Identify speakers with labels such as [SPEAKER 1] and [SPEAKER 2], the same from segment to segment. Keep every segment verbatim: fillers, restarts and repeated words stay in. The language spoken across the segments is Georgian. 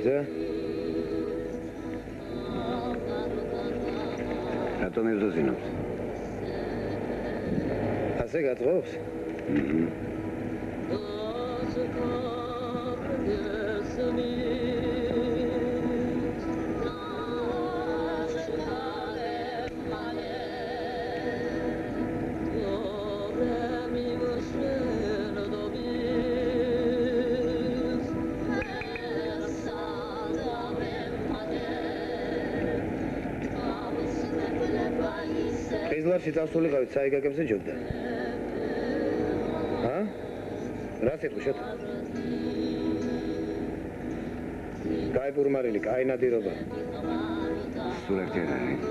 [SPEAKER 1] გზა?
[SPEAKER 2] რატომ ებრძოძინობთ?
[SPEAKER 1] ასე გაწყობს?
[SPEAKER 2] აჰა.
[SPEAKER 1] Იზლარში წავსულიყავით საიგაკებზე ჯობდა. ჰა? რა სიტყვი შოთ? კაი პურმარილი, კაი ნადირობა.
[SPEAKER 2] სულ ერთი არ არის.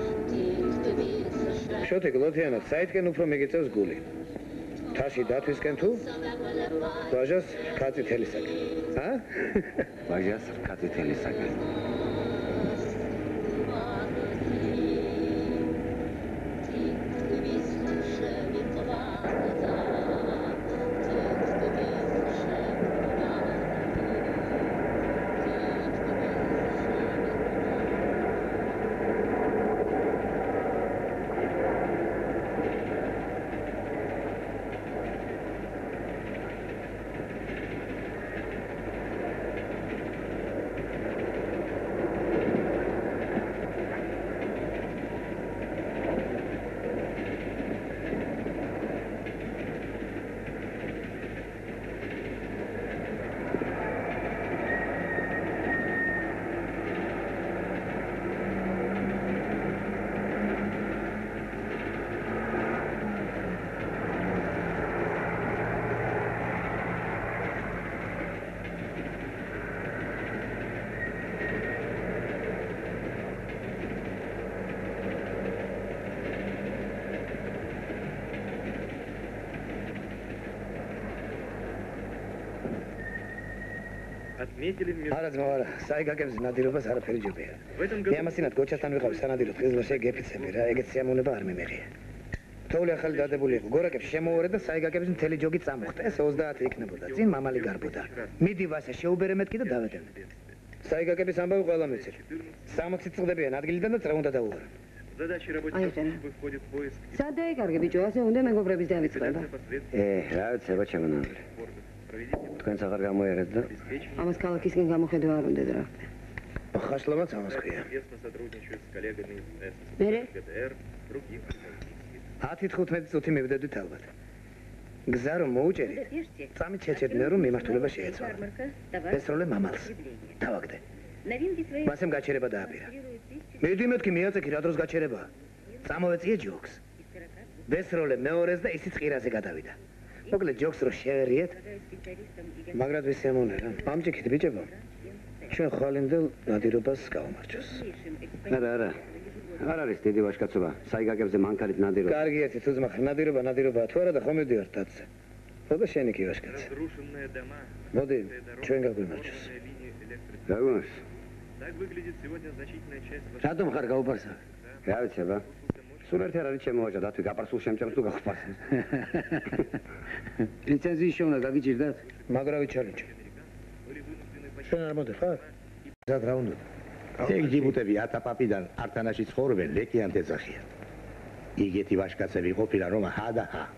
[SPEAKER 1] შოთი გლოთიანად, საითკენ უფრო მიგიწევს გული. თაში დათვისკენ თუ? ვაჟას რქაწი თელისაკენ. ჰა?
[SPEAKER 2] ვაჟას რქაწი თელისაკენ.
[SPEAKER 1] არა ძმა, არა, საიგაკებზე ნადირობას არაფერი ჯობია. მე ამასინად გოჩასთან ვიყავი სანადირო დღესდღეში გეფიცები რა, ეგეთ სიამოვნება არ მიმეღია. თოვლი ახალი დადებული იყო, გორაკებში შემოვარდა და საიგაკების მთელი ჯოგი წამოხდა. ეს ოცდაათი იქნებოდა, წინ მამალი გარბოდა. მიდი ვასე შეუბერე მეთქი და დავედენე. საიგაკების ამბავი ყველა მიცით. სამოცი წლდებიან ადგილიდან და წრე უნდა დაუღარო.
[SPEAKER 3] სად დაიკარგე ბიჭო, ასე უნდა მეგობრების დავიწყება.
[SPEAKER 2] ე, რა ვიცება ჩემო ნამდვილი. თქვენც აღარ გამოიერეთ და
[SPEAKER 3] ამას ქალაქისკენ გამოხედვა არ უნდა რა.
[SPEAKER 1] ხაშლომაც ამას ქვია.
[SPEAKER 3] მერე?
[SPEAKER 1] ათი თხუთმეტი წუთი მივდედით ალბათ. გზა რომ მოუჭერით, წამით შეჭერდნენ რომ მიმართულება შეეცვალა. ესროლე მამალს. დავაგდე. მასემ გაჩერება დააპირა. მიდი მეთქი მიაწექი რა დროს გაჩერება. წამოვეწიე ჯოქს. ვესროლე მეორეს და ისიც ყირაზე გადავიდა. მოკლედ ჯოქს რო შეერიეთ, მაგრად ვისიამოვნე რა. ამჭიქით ბიჭებო. ჩვენ ხვალინდელ ნადირობას გავამარჯოს.
[SPEAKER 2] არა, არა. არ არის დიდი ვაჟკაცობა. საიგაკებზე მანქანით ნადირობა.
[SPEAKER 1] კარგი ერთი თუ ძმა, ნადირობა, ნადირობა თუ არა და ხომ მივდივართ დაცზე. ხოდა შენი კი ვაჟკაცი. მოდი, ჩვენ გაგვიმარჯოს.
[SPEAKER 2] გაგონს. რატომ ხარ გაუპარსა? რა ვიცება? სულ ერთი არ არის ჩემო ვაჟა, დათვი გაპარსულ შემჭამს თუ გახუპარსებს.
[SPEAKER 4] ლიცენზიის შოვნა გაგიჭირდათ?
[SPEAKER 1] მაგრა ვიჩარიჭე. შენ არ მოდი ხარ? ზად რა უნდა?
[SPEAKER 5] ეგ ჯიბუტები ათაპაპიდან ართანაში ცხოვრობენ ლეკიან თეძახიან. იგეთი ვაჟკაცები ყოფილა რომ ჰა და ჰა.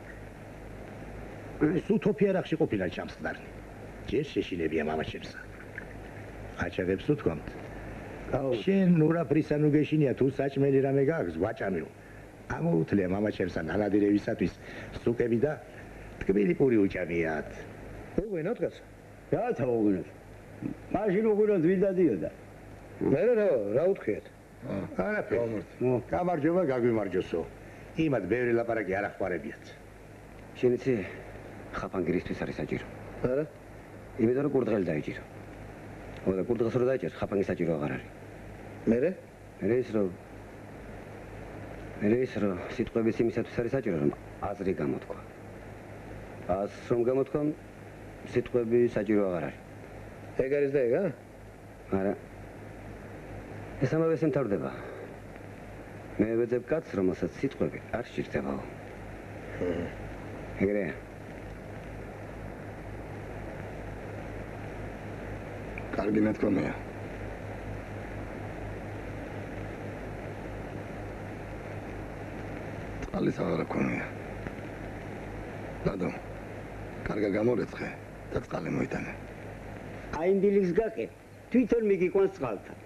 [SPEAKER 5] სუთოფიარახში ყოფილა ჩამსხდარნი. ჯერ შეშინებია მამაჩემსა. აჩაღებს თუ თქვამთ. შენ ნურაფრისანუ გეშინია თუ საჭმელი რამე გაქვს ვაჭამილ. ამოუთლია მამაჩემსა ნანადირებისათვის სუკები და ტკბილი პური უჭამიათ.
[SPEAKER 1] უღვინოთ კაცო.
[SPEAKER 4] რათა უღვინოთ? მაშინ უღვინოთ ვინ დადიოდა?
[SPEAKER 1] მე რა რა უთქვიათ?
[SPEAKER 5] არაფერი. გამარჯობა გაგვიმარჯოსო. იმათ ბევრი ლაპარაკი არ ახმარებიათ.
[SPEAKER 2] შენ იცი ხაფანგირისთვის არის საჭირო.
[SPEAKER 1] არა?
[SPEAKER 2] იმიტომ რომ კურდღელი დაიჭირო. ოდა კურდღელს რო დაიჭერს ხაფანგი საჭირო აღარ არის.
[SPEAKER 1] მერე?
[SPEAKER 2] მერე ის რომ მერე ის რომ სიტყვების იმისათვის არის საჭირო რომ აზრი გამოთქვა. აზრს რომ გამოთქვა სიტყვები საჭირო აღარ არის.
[SPEAKER 1] ეგ არის და ეგ ა?
[SPEAKER 2] არა. ეს ამავე შემთავრდება. მე ვეძებ კაცს, რომელსაც სიტყვები არ სჭირდებაო. ეგრეა.
[SPEAKER 5] კარგი მეთქომია.
[SPEAKER 6] წყალის აღარა ქონია. ლადო, კარგა გამორეცხე და წყალი მოიტანე.
[SPEAKER 4] აი იმ დილის გაკე, თვითონ მიგიყვანს წყალთან.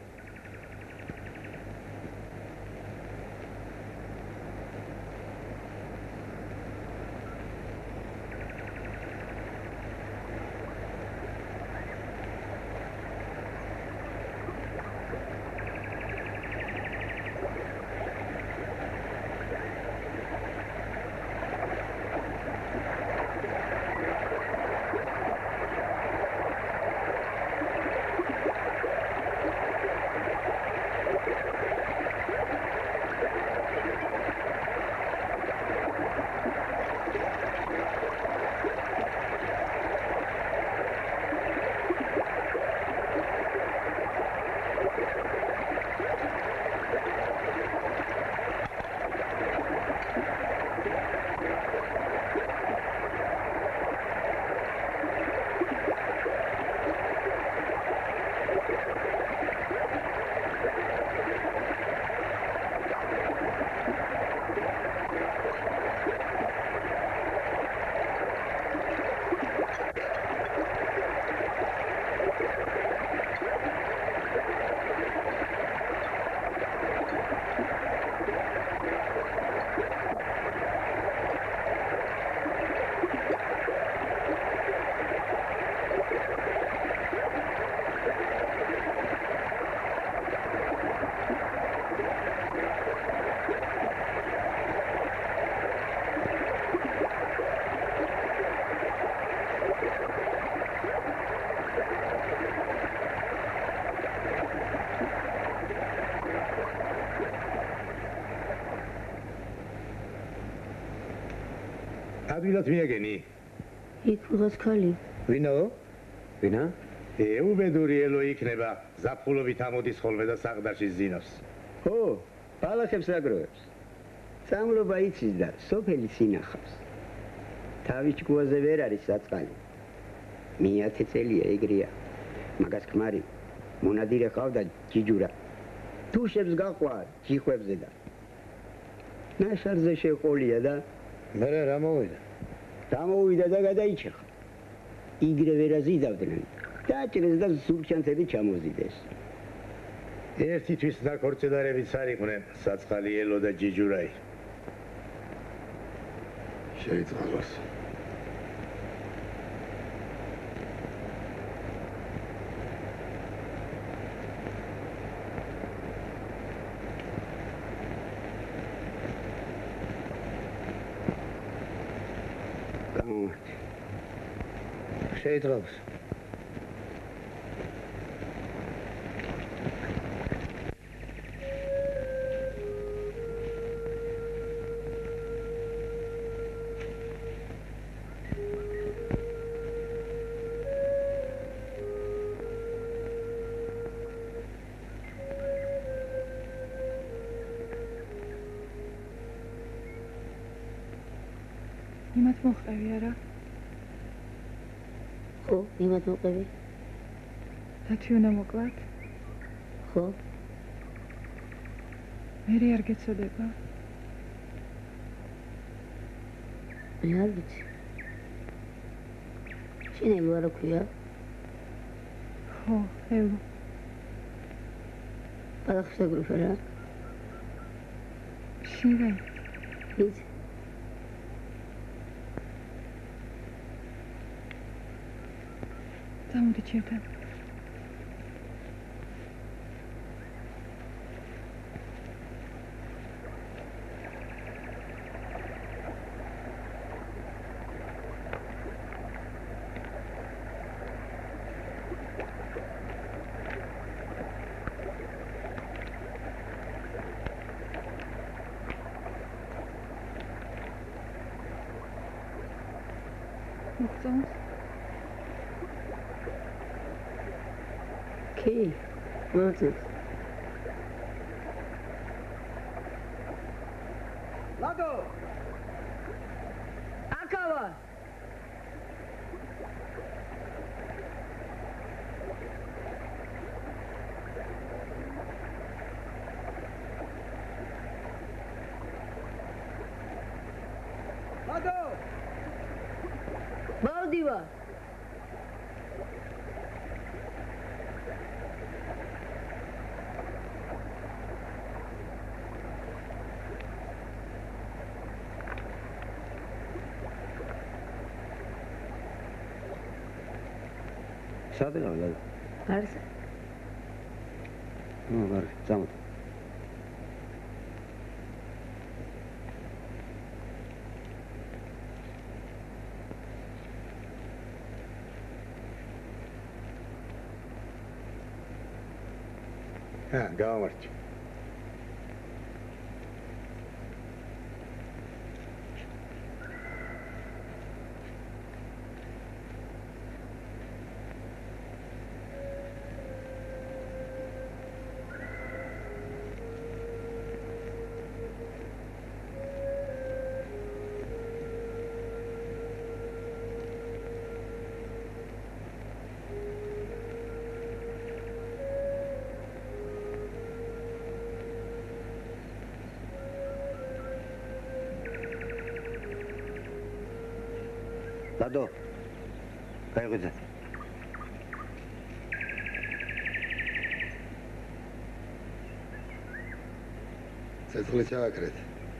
[SPEAKER 5] ადვილად მიაგენი.
[SPEAKER 3] იქ ვიღაც ქალი.
[SPEAKER 1] ვინო?
[SPEAKER 2] ვინა?
[SPEAKER 5] ეუბედური ელო იქნება, ზაფხულობით ამოდის ხოლმე და საყდარში ზინავს.
[SPEAKER 4] ხო, ბალახებს აგროვებს. სამლობა იცის და სოფელი სინახავს. თავის ჭკუაზე ვერ არის საწყალი. მეათე წელია ეგრეა. მაგას ქმარი მონადირე ყავდა ჯიჯურა. თუშებს გაყვა ჯიხვებზე და ნაშარზე შეყოლია და
[SPEAKER 1] მე რა მოვიდა?
[SPEAKER 4] დამოვიდა და გადაიჩეხა. იგრე ვერ აზიდავდნენ. დაჭრეს და სულჩანთები ჩამოზიდეს.
[SPEAKER 5] ერთი თვის დაქორწინებებიც არ იყვნენ, საწყალი ელო და ჯიჯურაი.
[SPEAKER 6] შეიწყალოს.
[SPEAKER 1] შეიწყალოს.
[SPEAKER 7] იმათ მოხევი არა?
[SPEAKER 3] ხო, იმათ მოყევი.
[SPEAKER 7] დათვი უნდა მოკლათ?
[SPEAKER 3] ხო.
[SPEAKER 7] მერი არ გეცოდება?
[SPEAKER 3] მე არ ვიცი. შენ ელო არ ქვია?
[SPEAKER 7] ხო, ელო.
[SPEAKER 3] ბალახს აგროვე რა?
[SPEAKER 7] შინგა.
[SPEAKER 3] ვიცი.
[SPEAKER 7] დამოდი ჩემთან. მოგწონს?
[SPEAKER 3] კი, მოგწონს.
[SPEAKER 4] ლადო! აკავა!
[SPEAKER 2] სად იყავ და?
[SPEAKER 3] გარს
[SPEAKER 2] ნუ გარ, წამოთ.
[SPEAKER 5] ჰა, გავამართ.
[SPEAKER 2] ლადო. გაიღვიძე.
[SPEAKER 6] ცეცხლი ჩააკრეთ.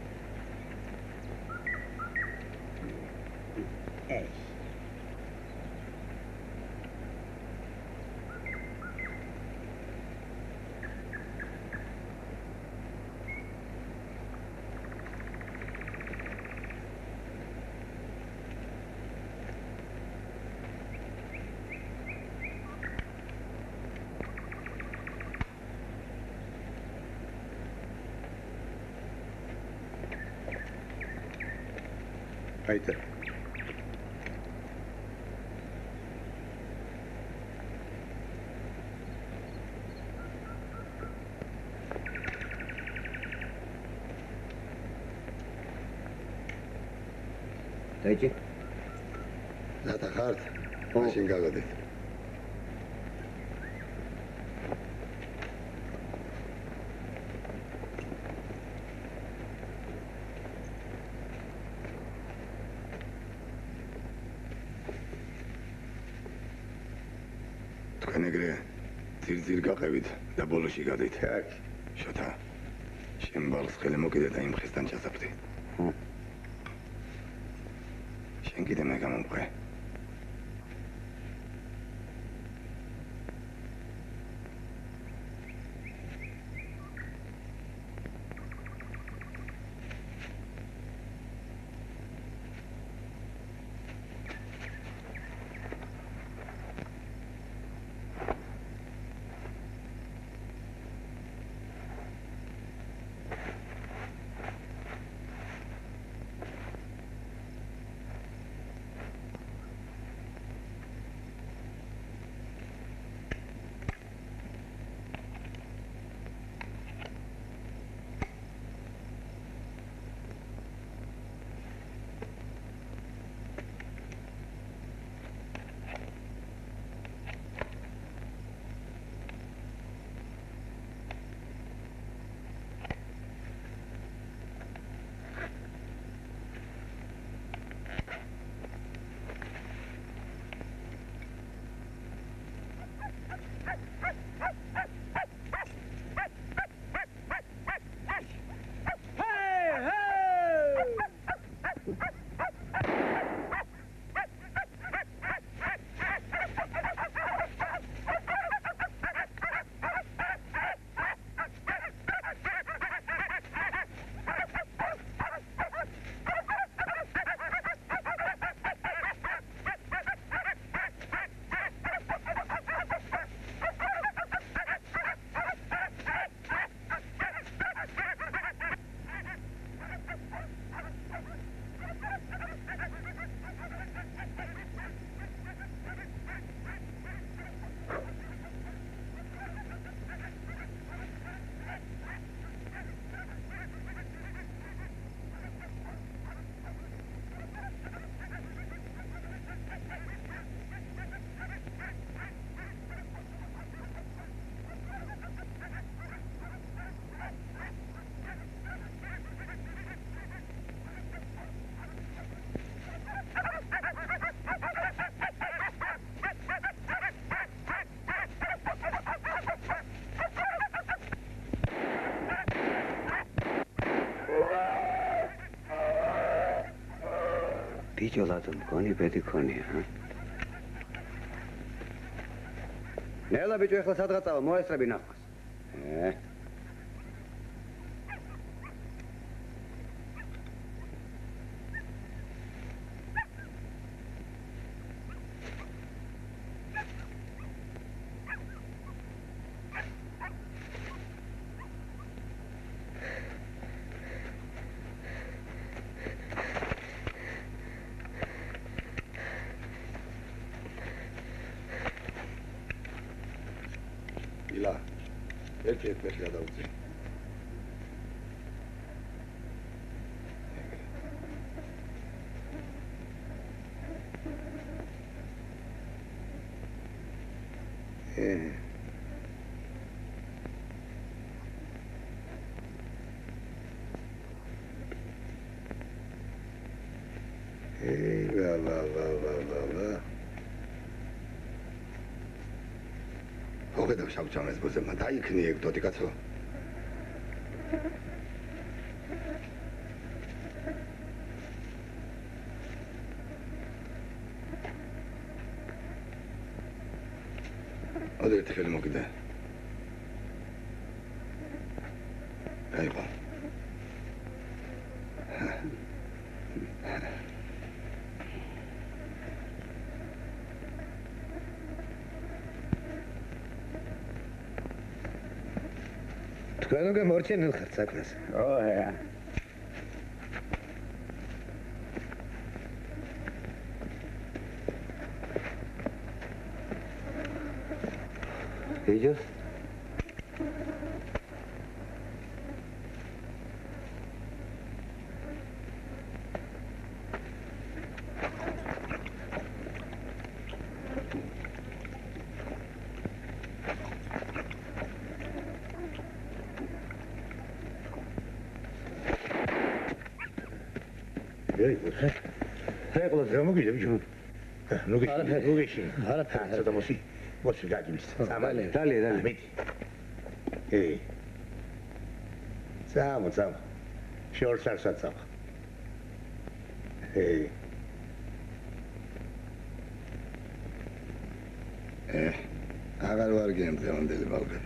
[SPEAKER 5] აიტა.
[SPEAKER 2] დაიჭი.
[SPEAKER 6] ნათა ხართ? მაშინ გაგოდეთ. თქვენ ეგრე ძირ-ძირ გაყევით და ბოლოში გადით.
[SPEAKER 5] აქ.
[SPEAKER 6] შოთა. შენ ბალს ხელი მოკიდე და იმ ხესთან ჩასაფრდი. შენ კიდე მე გამომყვე.
[SPEAKER 2] ბიჭო ლადო მგონი ბედი ქონია, ჰა? ნელა ბიჭო, ეხლა სადღაც წავა, მოესწრები ნახოს. ე
[SPEAKER 6] ილა ერთი ერთი გადავწი ე ე ლა ლა ლა ლა ლა ლა ოღონდ შავჭამეს ბოზემა დაიქნი ეგ დოდი კაცო ოდე ერთი ხელი მოკიდე აიყო
[SPEAKER 1] თქვენ უკვე მორჩენილ ხართ საქმეს.
[SPEAKER 4] ო ე
[SPEAKER 2] ბიჭო
[SPEAKER 5] ფეხლა რა მოგიდე ბიჭო ნუ გიშინ ნუ გიშინ
[SPEAKER 1] არაფერი.
[SPEAKER 5] ცოტა მოსი მოსი გაგიმის
[SPEAKER 1] დალე.
[SPEAKER 2] დალე დალე
[SPEAKER 5] მეტი ე სამა სამა შორს არ საცამ ე
[SPEAKER 6] ე აღარ ვარ გემძლევანდელი ბალგები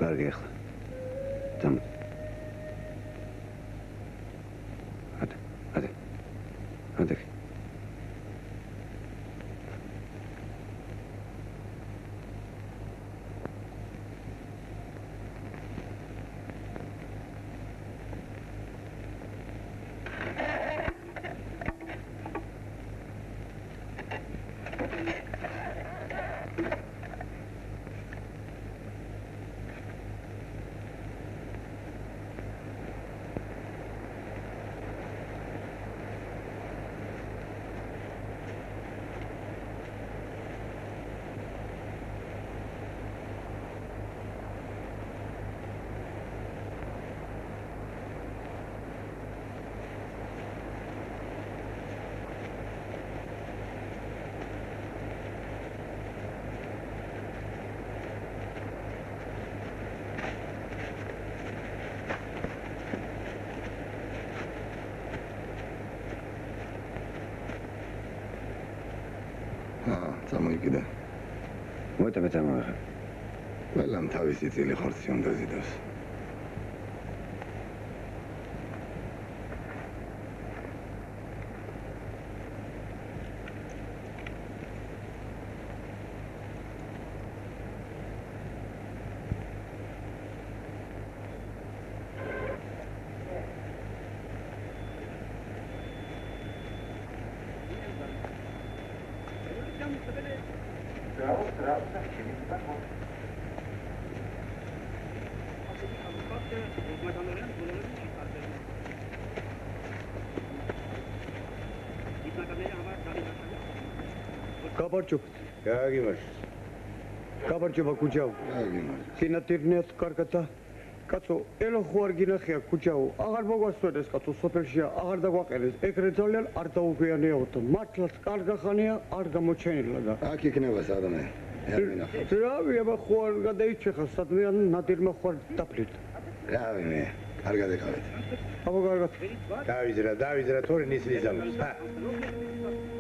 [SPEAKER 2] კარგი ახლა. Там. Ade, ade. Ade.
[SPEAKER 6] წამოიგდე.
[SPEAKER 2] მოიტანე წამოიღე.
[SPEAKER 6] ყველამ თავისი წილი ხორცი უნდა ზიდოს.
[SPEAKER 4] Кабарчук.
[SPEAKER 5] გააგიმაშ.
[SPEAKER 4] Кабарчуба кучау.
[SPEAKER 6] გააგიმაშ.
[SPEAKER 4] Кинотирнет карката. კაცო, ელო ხო არ გინახია ქუჩაო, აღარ მოგვასწორდეს კაცო, სოფელშია, აღარ დაგვაყენეს. ეგრე ძალიან არ დაუგვიანეაოთო. მართლაც კარგახანია, არ გამოჩენილა და.
[SPEAKER 6] აქ იქნება სადმე. ერმინახავს.
[SPEAKER 4] რავი, აბა ხო არ გადაიჩეხა, სადმე ან ნადირმა ხო არ დაფლით.
[SPEAKER 6] რავი მე, კარგად ეკავეთ.
[SPEAKER 4] აბა კარგად.
[SPEAKER 5] დავიზრა, დავიზრა, თორე ნისლი ზამს.